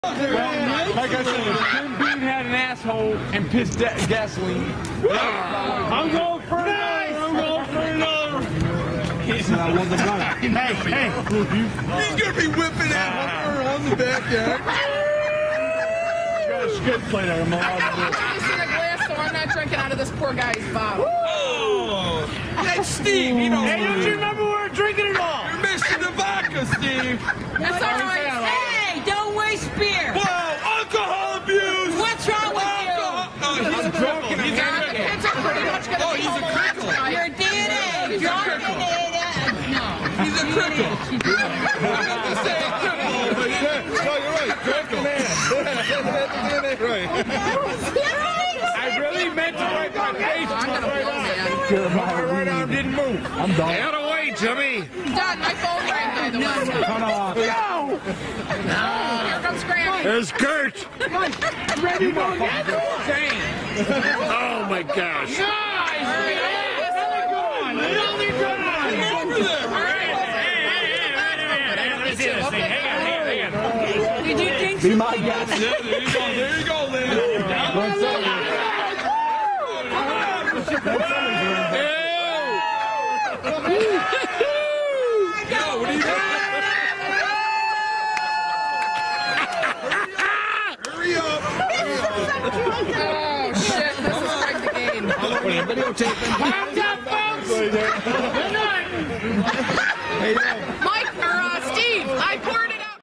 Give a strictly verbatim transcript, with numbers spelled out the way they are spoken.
Well, like I said, if Jim Beam had an asshole and pissed gasoline. I'm going for another. I'm going for another. He said I wasn't gonna. Hey, hey. He's gonna be whipping that hooker on the backyard. You got a skid plate there, I'm allowed to do. I'm using a glass, so I'm not drinking out of this poor guy's bottle. Oh, that's Steve. You know. Hey, don't you remember we were drinking it all? You're missing the vodka, Steve. That's all right. Hey, don't waste beer. Whoa, alcohol abuse. What's wrong with alcohol. you? Oh, he's a drunk. He's a Yeah, the kids are pretty much gonna Oh, be he's a home crickle. tonight. Your D N A. He's a Drunk crickle. D N A. No. He's a crickle. I'm not to say crickle, but yeah. No, you're right. Crickle. Right. I really meant to write my face. I'm gonna blow, man. My right arm didn't move. I'm done. Get away, Jimmy. Done. My phone rang, by the way. Cut off. No. Oh, here comes Granny. There's Kurt. Ready to go again? Oh my gosh. Did you think Be my guest. Yeah, there you go. There you go, Lynn. What's up? Yo, what are you doing? Hurry up. Oh, shit. This is like the game. Videotape. Hey, yo.